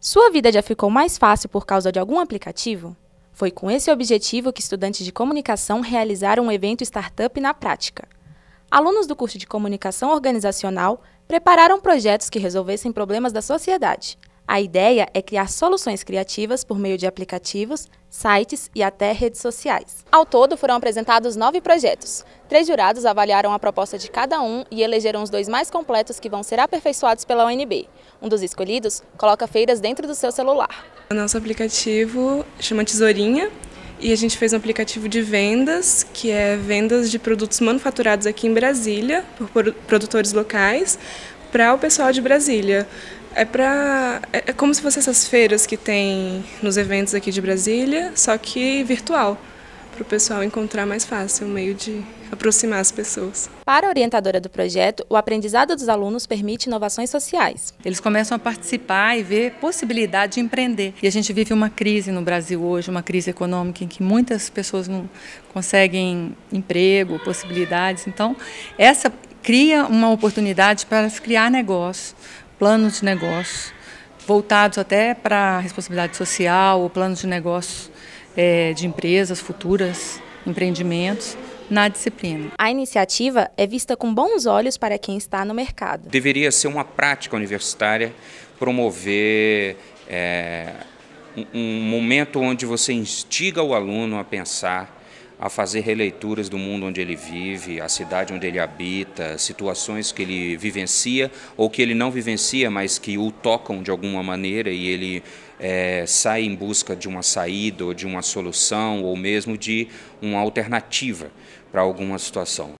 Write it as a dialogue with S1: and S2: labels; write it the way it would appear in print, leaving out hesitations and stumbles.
S1: Sua vida já ficou mais fácil por causa de algum aplicativo? Foi com esse objetivo que estudantes de comunicação realizaram um evento Startup na Prática. Alunos do curso de Comunicação Organizacional prepararam projetos que resolvessem problemas da sociedade. A ideia é criar soluções criativas por meio de aplicativos, sites e até redes sociais. Ao todo, foram apresentados 9 projetos. 3 jurados avaliaram a proposta de cada um e elegeram os 2 mais completos que vão ser aperfeiçoados pela UNB. Um dos escolhidos coloca feiras dentro do seu celular.
S2: O nosso aplicativo chama Tesourinha e a gente fez um aplicativo de vendas, que é vendas de produtos manufaturados aqui em Brasília, por produtores locais, para o pessoal de Brasília. É como se fossem essas feiras que tem nos eventos aqui de Brasília, só que virtual, para o pessoal encontrar mais fácil, um meio de aproximar as pessoas.
S1: Para a orientadora do projeto, o aprendizado dos alunos permite inovações sociais.
S3: Eles começam a participar e ver possibilidade de empreender. E a gente vive uma crise no Brasil hoje, uma crise econômica em que muitas pessoas não conseguem emprego, possibilidades. Então, essa cria uma oportunidade para se criar negócio, planos de negócio, voltados até para a responsabilidade social, ou planos de negócio de empresas futuras, empreendimentos, na disciplina.
S1: A iniciativa é vista com bons olhos para quem está no mercado.
S4: Deveria ser uma prática universitária promover um momento onde você instiga o aluno a pensar, a fazer releituras do mundo onde ele vive, a cidade onde ele habita, situações que ele vivencia ou que ele não vivencia, mas que o tocam de alguma maneira e ele sai em busca de uma saída ou de uma solução ou mesmo de uma alternativa para alguma situação.